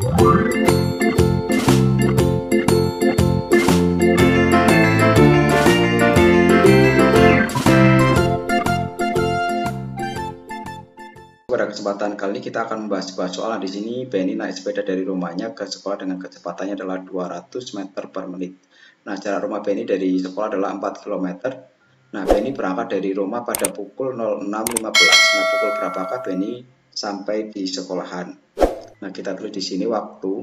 Pada kesempatan kali ini kita akan membahas sebuah soal. Di sini Benny naik sepeda dari rumahnya ke sekolah dengan kecepatannya adalah 200 meter per menit. Nah, jarak rumah Benny dari sekolah adalah 4 km. Nah, Benny berangkat dari rumah pada pukul 06.15. Nah, pukul berapakah Benny sampai di sekolahan? Nah, kita tulis di sini waktu.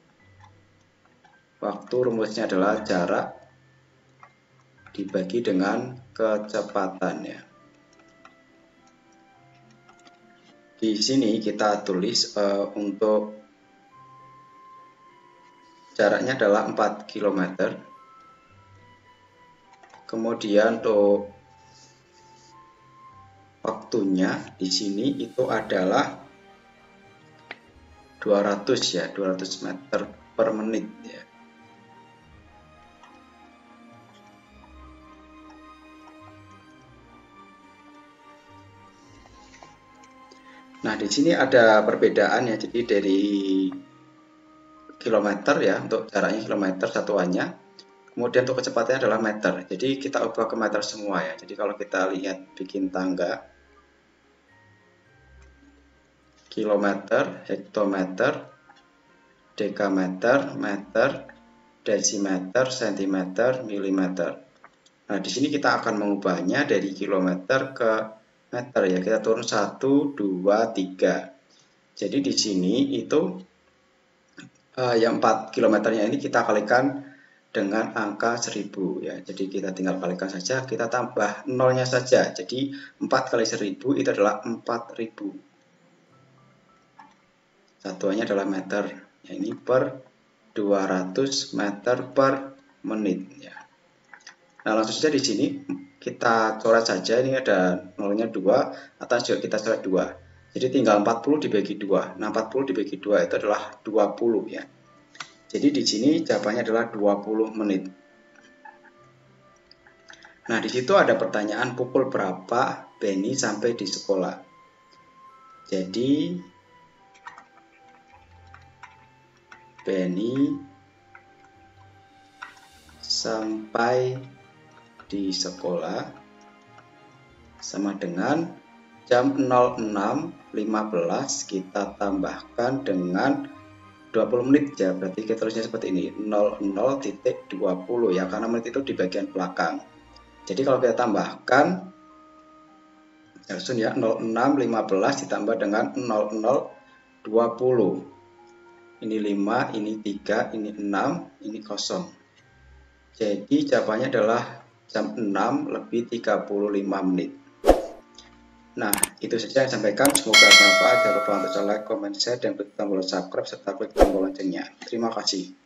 Waktu rumusnya adalah jarak dibagi dengan kecepatan ya. Di sini kita tulis untuk jaraknya adalah 4 km. Kemudian untuk waktunya di sini itu adalah 200 ya, 200 meter per menit ya. Nah, di sini ada perbedaan ya. Jadi dari kilometer ya, untuk jaraknya kilometer satuannya. Kemudian untuk kecepatannya adalah meter. Jadi kita ubah ke meter semua ya. Jadi kalau kita lihat bikin tangga, kilometer, hektometer, dekameter, meter, desimeter, sentimeter, milimeter. Nah, di sini kita akan mengubahnya dari kilometer ke meter ya. Kita turun 1, 2, 3. Jadi di sini itu yang 4 kilometernya ini kita kalikan dengan angka 1000 ya. Jadi kita tinggal kalikan saja, kita tambah nolnya saja. Jadi 4 kali 1000 itu adalah 4000. Satuannya adalah meter. Ya, ini per 200 meter per menit ya. Nah, langsung saja di sini kita coret saja. Ini ada nolnya 2, atas juga kita coret 2. Jadi tinggal 40 dibagi 2. Nah, 40 dibagi 2 itu adalah 20 ya. Jadi di sini jawabannya adalah 20 menit. Nah, di situ ada pertanyaan pukul berapa Benny sampai di sekolah. Jadi Benny sampai di sekolah sama dengan jam 06.15 kita tambahkan dengan 20 menit ya. Berarti kita tulisnya seperti ini, 00.20 ya, karena menit itu di bagian belakang. Jadi kalau kita tambahkan langsung ya, 06.15 ditambah dengan 00.20. Ini 5, ini 3, ini 6, ini 0. Jadi jawabannya adalah jam 6:35 menit. Nah, itu saja yang saya sampaikan. Semoga bermanfaat. Jangan lupa untuk like, comment, share, dan klik tombol subscribe serta klik tombol loncengnya. Terima kasih.